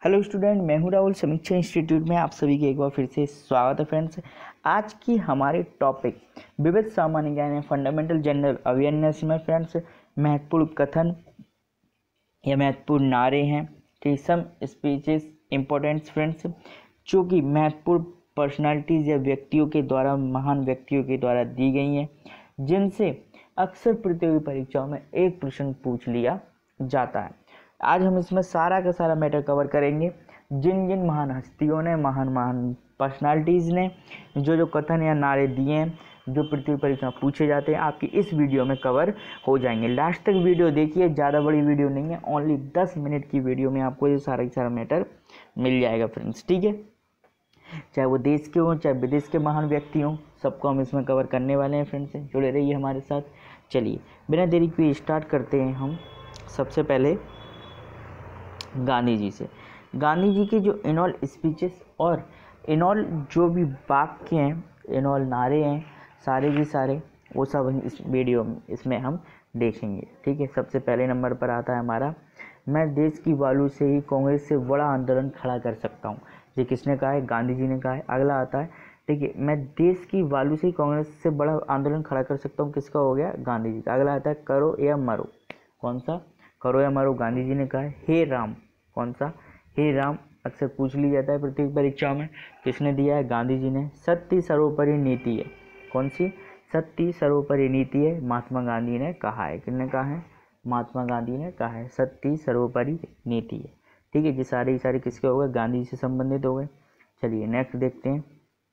Hello student, मैं हूं राहुल। समीक्षा इंस्टीट्यूट में आप सभी के एक बार फिर से स्वागत है फ्रेंड्स। आज की हमारे टॉपिक विविध सामान्य ज्ञान है, फंडामेंटल जनरल अवेयरनेस में फ्रेंड्स महत्वपूर्ण कथन या महत्वपूर्ण नारे हैं। ठीक, सम स्पीचेस इंपॉर्टेंट फ्रेंड्स जो कि महत्वपूर्ण पर्सनालिटीज़ या व्यक्तियों के द्वारा, महान व्यक्तियों के द्वारा दी गई हैं, जिनसे अक्सर प्रतियोगी परीक्षाओं में एक प्रश्न पूछ लिया जाता है। आज हम इसमें सारा का सारा मैटर कवर करेंगे। जिन जिन महान हस्तियों ने, महान पर्सनालिटीज़ ने जो कथन या नारे दिए हैं, जो प्रतियोगी परीक्षा पूछे जाते हैं, आपकी इस वीडियो में कवर हो जाएंगे। लास्ट तक वीडियो देखिए, ज़्यादा बड़ी वीडियो नहीं है, ओनली 10 मिनट की वीडियो में आपको ये सारा का सारा मैटर मिल जाएगा फ्रेंड्स। ठीक है, चाहे वो देश के हों चाहे विदेश के महान व्यक्ति हों, सबको हम इसमें कवर करने वाले हैं फ्रेंड्स। जुड़े रहिए हमारे साथ। चलिए बिना देरी किए स्टार्ट करते हैं हम। सबसे पहले गांधी जी से। गांधी जी के जो इनऑल स्पीचेस और इनऑल जो भी वाक्य हैं, इनऑल नारे हैं, सारे के सारे वो सब इस वीडियो में इसमें हम देखेंगे। ठीक है, सबसे पहले नंबर पर आता है हमारा, मैं देश की बालू से ही कांग्रेस से बड़ा आंदोलन खड़ा कर सकता हूँ। ये किसने कहा है? गांधी जी ने कहा है। अगला आता है, ठीक है, मैं देश की बालू से ही कांग्रेस से बड़ा आंदोलन खड़ा कर सकता हूँ। किसका हो गया? गांधी जी का। अगला आता है, करो या मरो। कौन सा? करो या मरो गांधी जी ने कहा है। हे राम, कौन सा? हे राम अक्सर पूछ लिया जाता है प्रतियोगी परीक्षाओं में। किसने दिया है? गांधी जी ने। सत्य सर्वोपरि नीति है। कौन सी? सत्य सर्वोपरि नीति है, महात्मा गांधी ने कहा है। किसने कहा है? महात्मा गांधी ने कहा है, सत्य सर्वोपरि नीति है। ठीक है, ये सारे किसके हो गए? गांधी जी से संबंधित हो गए। चलिए नेक्स्ट देखते हैं।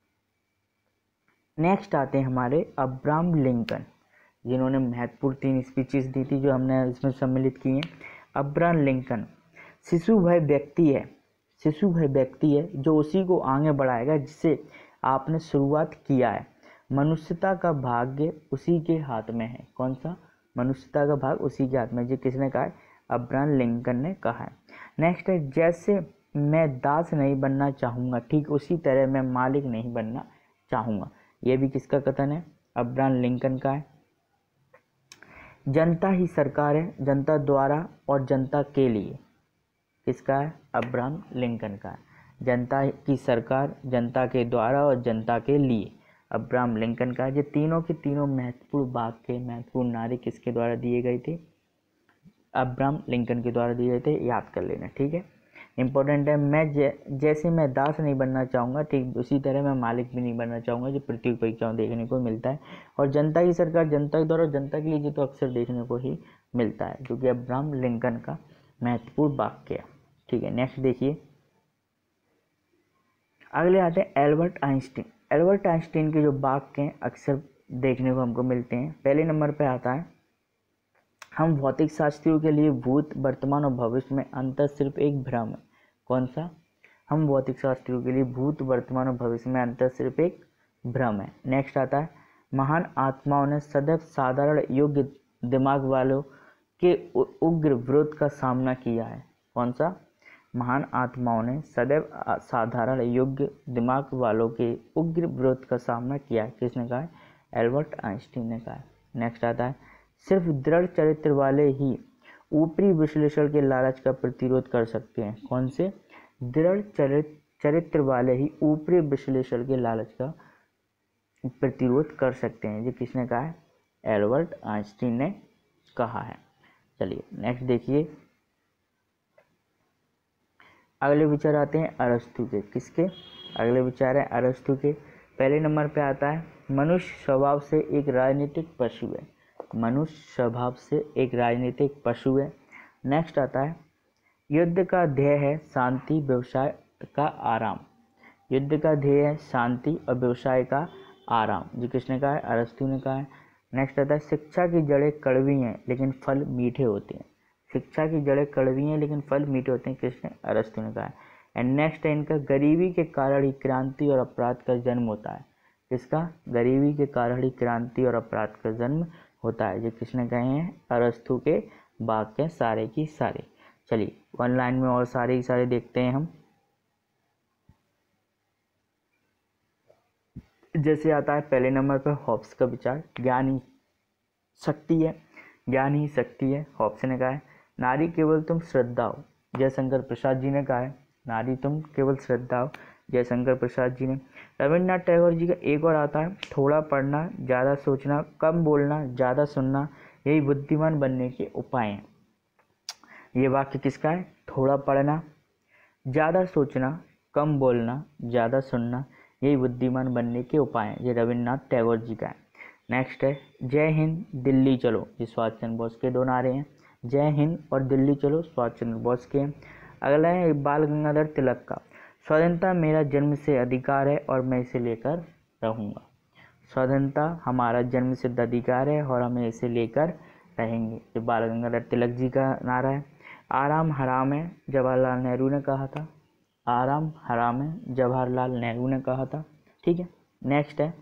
नेक्स्ट आते हैं हमारे अब्राहम लिंकन, जिन्होंने महत्वपूर्ण 3 स्पीचेस दी थी, जो हमने इसमें सम्मिलित की हैं। अब्राहम लिंकन शिशु भय व्यक्ति है, शिशु भय व्यक्ति है जो उसी को आगे बढ़ाएगा जिससे आपने शुरुआत किया है। मनुष्यता का भाग्य उसी के हाथ में है। कौन सा? मनुष्यता का भाग उसी के हाथ में। ये किसने कहा है? अब्राहम लिंकन ने कहा है। नेक्स्ट है, जैसे मैं दास नहीं बनना चाहूँगा, ठीक उसी तरह मैं मालिक नहीं बनना चाहूँगा। यह भी किसका कथन है? अब्राहम लिंकन का है। जनता ही सरकार है, जनता द्वारा और जनता के लिए। किसका है? अब्राहम लिंकन का है। जनता की सरकार, जनता के द्वारा और जनता के लिए, अब्राहम लिंकन का है। ये तीनों के तीनों महत्वपूर्ण वाक्य, महत्वपूर्ण नारे किसके द्वारा दिए गए थे? अब्राहम लिंकन के द्वारा दिए गए थे। याद कर लेना, ठीक है, इंपॉर्टेंट है। मैं जैसे मैं दास नहीं बनना चाहूँगा, ठीक उसी तरह मैं मालिक भी नहीं बनना चाहूँगा। जो प्रतियोगी परीक्षाओं देखने को मिलता है। और जनता की सरकार, जनता के द्वारा, जनता के लिए, जो तो अक्सर देखने को ही मिलता है, जो कि अब्राहम लिंकन का महत्वपूर्ण वाक्य है। ठीक है, नेक्स्ट देखिए। अगले आते हैं एल्बर्ट आइंस्टीन। एल्बर्ट आइंस्टीन के जो वाक्य हैं अक्सर देखने को हमको मिलते हैं। पहले नंबर पे आता है, हम भौतिक शास्त्रियों के लिए भूत, वर्तमान और भविष्य में अंतर सिर्फ एक भ्रम है। कौन सा? हम भौतिक शास्त्रियों के लिए भूत, वर्तमान और भविष्य में अंतर सिर्फ एक भ्रम है। नेक्स्ट आता है, महान आत्माओं ने सदैव साधारण योग्य दिमाग वालों के उग्र विरोध का सामना किया है। कौन सा? महान आत्माओं ने सदैव साधारण योग्य दिमाग वालों के उग्र विरोध का सामना किया है। किसने कहा है? एल्बर्ट आइंस्टीन ने कहा है। नेक्स्ट आता है, सिर्फ दृढ़ चरित्र वाले ही ऊपरी विश्लेषण के लालच का प्रतिरोध कर सकते हैं। कौन से? दृढ़ चरित्र वाले ही ऊपरी विश्लेषण के लालच का प्रतिरोध कर सकते हैं। ये किसने कहा है? एल्बर्ट आइंस्टीन ने कहा है। चलिए नेक्स्ट देखिए। अगले विचार आते हैं अरस्तु के। किसके? अगले विचार है अरस्तु के। पहले नंबर पे आता है, मनुष्य स्वभाव से एक राजनीतिक पशु है। मनुष्य स्वभाव से एक राजनीतिक पशु है। नेक्स्ट आता है, युद्ध का ध्येय है शांति, व्यवसाय का आराम। युद्ध का ध्येय है शांति और व्यवसाय का आराम। जी किसने कहा है? अरस्तु ने कहा है। नेक्स्ट आता है, शिक्षा की जड़ें कड़वी हैं लेकिन फल मीठे होते हैं। शिक्षा की जड़ें कड़वी हैं लेकिन फल मीठे होते हैं। किसने? अरस्तु ने कहा है। एंड नेक्स्ट है इनका, गरीबी के कारण ही क्रांति और अपराध का जन्म होता है। किसका? गरीबी के कारण ही क्रांति और अपराध का जन्म होता है। ये किसने कहे हैं? अरस्तु के वाक्य सारे की सारे। चलिए वन लाइन में और सारे की सारे देखते हैं हम। जैसे आता है पहले नंबर पर हॉब्स का विचार, ज्ञान ही शक्ति है, ज्ञान ही शक्ति है। हॉब्स ने कहा है। नारी केवल तुम श्रद्धा हो, जयशंकर प्रसाद जी ने कहा है। नारी तुम केवल श्रद्धा हो, जयशंकर प्रसाद जी ने। रविन्द्रनाथ टैगोर जी का एक और आता है, थोड़ा पढ़ना, ज़्यादा सोचना, कम बोलना, ज़्यादा सुनना, यही बुद्धिमान बनने के उपाय हैं। ये वाक्य किसका है? थोड़ा पढ़ना, ज़्यादा सोचना, कम बोलना, ज़्यादा सुनना, यही बुद्धिमान बनने के उपाय हैं। ये रविन्द्रनाथ टैगोर जी का है। नेक्स्ट है जय हिंद दिल्ली चलो, ये सुभाष चंद्र बोस के दो नारे हैं। जय हिंद और दिल्ली चलो सुभाष चंद्र बोस के हैं। अगला है बाल गंगाधर तिलक का, स्वाधीनता मेरा जन्म से अधिकार है और मैं इसे लेकर रहूँगा। स्वाधीनता हमारा जन्म सिद्ध अधिकार है और हमें इसे लेकर रहेंगे, ये बाल गंगाधर तिलक जी का नारा है। आराम हराम है, जवाहरलाल नेहरू ने कहा था। आराम हराम है, जवाहरलाल नेहरू ने कहा था। ठीक है। नेक्स्ट है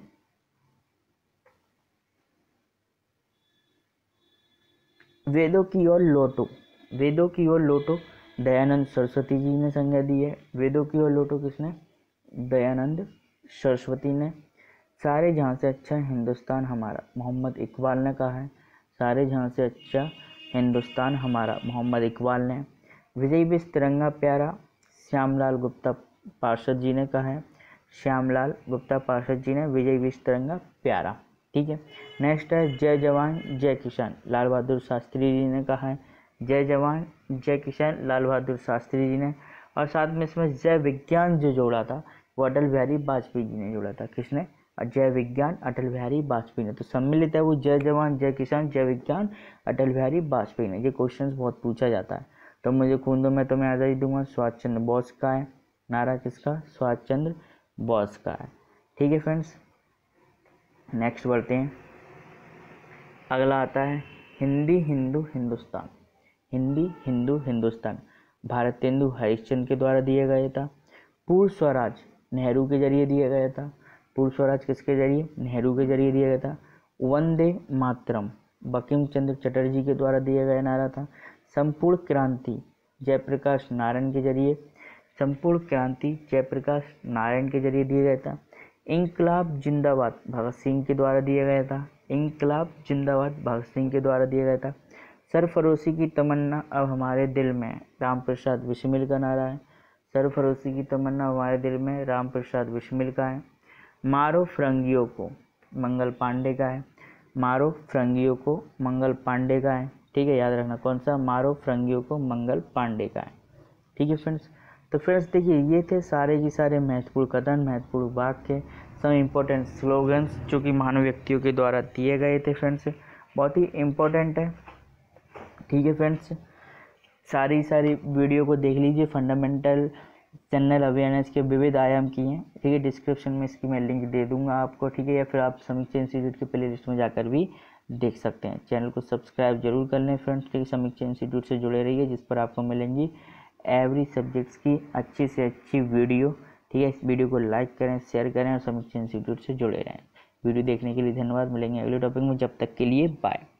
वेदों की ओर लौटो, वेदों की ओर लौटो, दयानंद सरस्वती जी ने संज्ञा दी है। वेदों की ओर लौटो किसने? दयानंद सरस्वती ने। सारे जहाँ से अच्छा हिंदुस्तान हमारा, मोहम्मद इकबाल ने कहा है। सारे जहाँ से अच्छा हिंदुस्तान हमारा, मोहम्मद इकबाल ने। विजय विश्व तिरंगा प्यारा, श्यामलाल गुप्ता पार्षद जी ने कहा है। श्यामलाल गुप्ता पार्षद जी ने विजय विश्व तिरंगा प्यारा। ठीक है। नेक्स्ट है जय जवान जय किसान, लाल बहादुर शास्त्री जी ने कहा है। जय जवान जय किसान, लाल बहादुर शास्त्री जी ने। और साथ में इसमें जय विज्ञान जो जोड़ा था वो अटल बिहारी वाजपेयी जी ने जोड़ा था। किसने? जय विज्ञान अटल बिहारी वाजपेयी ने। तो सम्मिलित है वो जय जवान जय किसान जय विज्ञान अटल बिहारी वाजपेयी ने। ये क्वेश्चन बहुत पूछा जाता है। तो मुझे खून दो मैं तुम्हें आज़ादी दूंगा, सुभाष चंद्र बोस का है। नारा किसका? सुभाष चंद्र बोस का है। ठीक है फ्रेंड्स, नेक्स्ट बढ़ते हैं। अगला आता है हिंदी हिंदू हिंदुस्तान। हिंदी हिंदू हिंदुस्तान भारतेंदु हरिश्चंद्र के द्वारा दिया गया था। पूर्ण स्वराज नेहरू के जरिए दिया गया था। पूर्ण स्वराज किसके जरिए? नेहरू के जरिए दिया गया था। वंदे मातरम बंकिम चंद्र चटर्जी के द्वारा दिया गया नारा था। संपूर्ण क्रांति जयप्रकाश नारायण के जरिए, संपूर्ण क्रांति जयप्रकाश नारायण के जरिए दिया गया था। इंकलाब जिंदाबाद भगत सिंह के द्वारा दिया गया था। इंकलाब जिंदाबाद भगत सिंह के द्वारा दिया गया था। सरफरोशी की तमन्ना अब हमारे दिल में, राम प्रसाद बिस्मिल का नारा है। सरफरोशी की तमन्ना हमारे दिल में, राम प्रसाद बिस्मिल का है। मारो फिरंगियों को मंगल पांडे का है। मारो फिरंगियों को मंगल पांडे का है। ठीक है, याद रखना कौन सा? मारो फिरंगियों को मंगल पांडे का है। ठीक है फ्रेंड्स, तो फ्रेंड्स देखिए ये थे सारे के सारे महत्वपूर्ण कथन, महत्वपूर्ण वाक्य, सम इम्पोर्टेंट स्लोगन्स जो कि महान व्यक्तियों के द्वारा दिए गए थे। फ्रेंड्स बहुत ही इम्पोर्टेंट है। ठीक है फ्रेंड्स, सारी वीडियो को देख लीजिए। फंडामेंटल जनरल अवेयरनेस के विविध आयाम की हैं। ठीक है, डिस्क्रिप्शन में इसकी मैं लिंक दे दूंगा आपको। ठीक है, या फिर आप समीक्षा इंस्टीट्यूट के प्ले लिस्ट में जाकर भी देख सकते हैं। चैनल को सब्सक्राइब जरूर कर लें फ्रेंड्स। ठीक है, समीक्षा इंस्टीट्यूट से जुड़े रहिए जिस पर आपको मिलेंगी एवरी सब्जेक्ट्स की अच्छी से अच्छी वीडियो। ठीक है, इस वीडियो को लाइक करें, शेयर करें और समीक्षा इंस्टीट्यूट से जुड़े रहें। वीडियो देखने के लिए धन्यवाद। मिलेंगे अगले टॉपिक में, जब तक के लिए बाय।